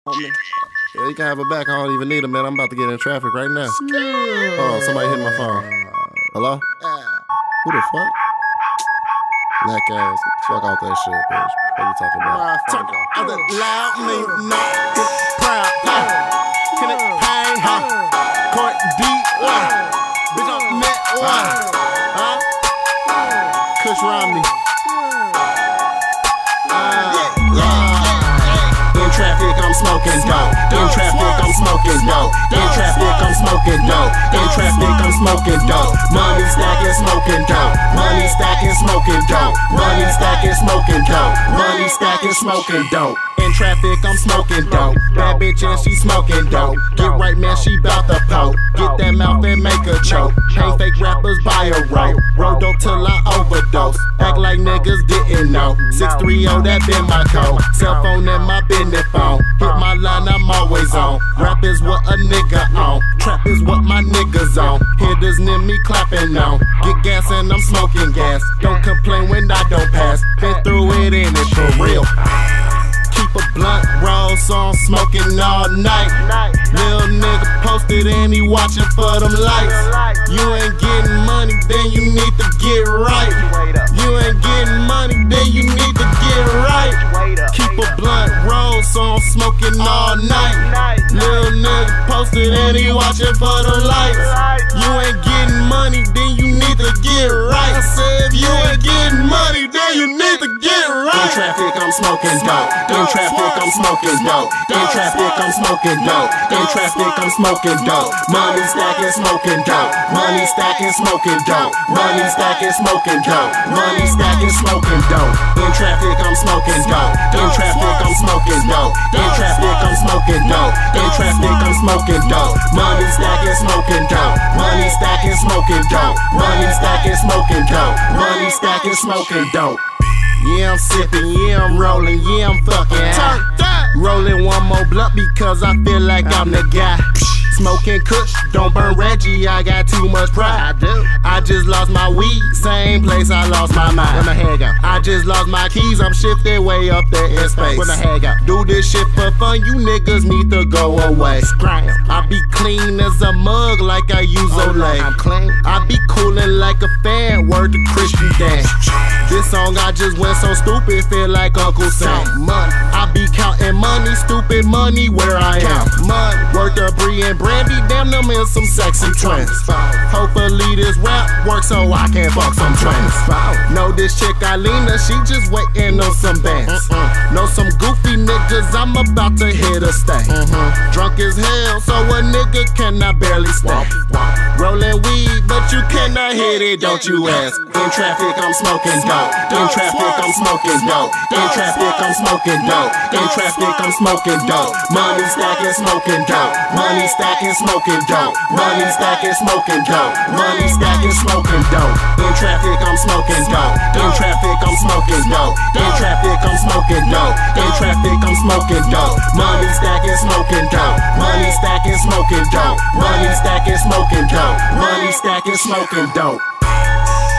Yeah, you can have it back. I don't even need it, man. I'm about to get in traffic right now. Oh, somebody hit my phone. Hello? Who the fuck? Black ass. Fuck out that shit, bitch. What you talking about? Talk out that loud, me not get proud. Can it pain, huh? Court D1. Bitch, I'm net one. Huh? Kush Romney. In traffic, I'm smoking dope. In traffic, I'm smoking dope. In traffic, I'm smoking dope. In traffic, I'm smoking dope. Money stacking, smoking dope. Money stacking, smoking dope. Money stacking, smoking dope. Money stacking, smoking dope. In traffic, I'm smoking dope. Bad bitch and she smoking dope. Get right, man, she bout to poke. Get that mouth and make her choke. Ain't fake rappers buy a rope. Roll dope till I overdose. Act like niggas didn't know. 630, that been my code. Cell phone and my business phone. Hit my line, I'm always on. Rap is what a nigga on. Trap is what my niggas on. Hitters near me clapping on. Get gas and I'm smoking gas. Don't complain when I don't pass. Been through it in it for real. Keep a blunt roll, so I'm smoking all night. Lil' nigga posted and he watching for them lights. You ain't getting money, then you need to get right. You ain't getting money, then you need to get right. Keep a blunt roll, so I'm smoking all night. Lil' nigga posted and he watching for them lights. You ain't getting money, then you need to get right. I said if you ain't getting money, then you need to get right. In traffic, I'm smoking dope. In traffic, I'm smoking dope. In traffic, I'm smoking dope. In traffic, I'm smoking dope. Money stacking, smoking dope. Money stacking, smoking dope. Money stacking, smoking dope. Money stacking, smoking dope. In traffic, I'm smoking dope. In traffic, I'm smoking dope. In traffic, I'm smoking dope. In traffic, I'm smoking dope. Money stacking, smoking dope. Money stacking, smoking dope. Money stacking, smoking dope. Money stacking, smoking dope. Yeah, I'm sipping, yeah, I'm rolling, yeah, I'm fucking high. Rolling one more blunt because I feel like I'm the guy. Smoking kush, don't burn Reggie, I got too much pride. I just lost my weed, same place I lost my mind. Where my head go? I just lost my keys, I'm shifted way up there in space. Where my head go? Do this shit for fun, you niggas need to go away. I be clean as a mug like I use Olay. I'm clean. I be coolin' like a fan, word to Christian Dan. This song I just went so stupid, feel like Uncle Sam. I be counting money, stupid money where I am. Word to Bree and Brandy, damn them in some sexy trends. Hopefully this rap works so I can fuck some trends. Know this chick Alina, she just waiting on some bands. Know some goofy niggas, I'm about to hit a stay. Drunk as hell, so a nigga cannot barely stay. Rolling weed, but you cannot hit it, don't you ask. In traffic, I'm smoking dope. In traffic, I'm smoking dope. In traffic, I'm smoking dope. In traffic, I'm smoking dope. Money stacking, smoking dope. Money stacking, smoking dope. Money stacking, smoking dope. Money stacking, smoking dope. In traffic, I'm smoking dope. In traffic, I'm smoking dope. In traffic, I'm smoking dope. In traffic, I'm smoking dope. Money stacking, smoking dope. Money stacking, smoking dope. Money stacking, smoking dope. Money stacking, smoking dope.